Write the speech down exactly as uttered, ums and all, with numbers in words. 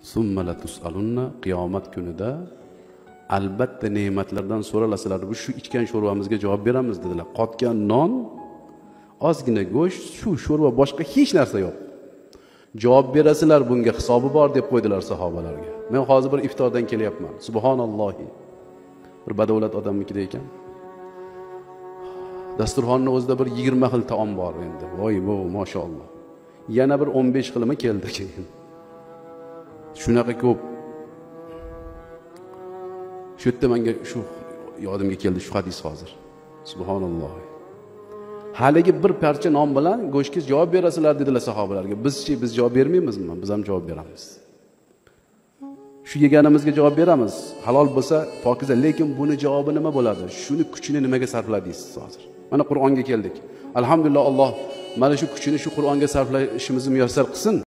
Summa latus'alunna, qiyomat kunida albatta ne'matlardan so'ralasizlar. Bu shu ichgan sho'rvamizga javob beramiz dedilar. Qotgan non, ozgina go'sht, shu sho'rva, boshqa hech narsa yo'q. Javob berasizlar, bunga hisobi bor deb qo'ydilar sahobalarga. Men hozir bir iftordan kelyapman. Subhanallohi. Bir badavlat odamnikida ekan. Dasturxonning o'zida bir yigirma xil taom bor endi. Voy bo, maşalloh. Yana bir o'n besh xilimi keldi keyin. Shunaqa ko'p. Shu yerda menga shu yodimga keldi shu hadis hozir. Subhanalloh. Haligi bir parcha non bilan go'shtga javob berasizlar dedilar sahobalarga. Bizchi biz javob bermaymizmi? Biz ham javob beramiz. Shu yeganimizga javob beramiz. Halol bo'lsa pokiza, lekin buni javobi nima bo'ladi? Shuni kuchini nimaga sarfladingiz hozir? Mana Qur'onga keldik. Alhamdulillah, Alloh mana shu kuchini shu Qur'onga sarflashimizni muyassar qilsin.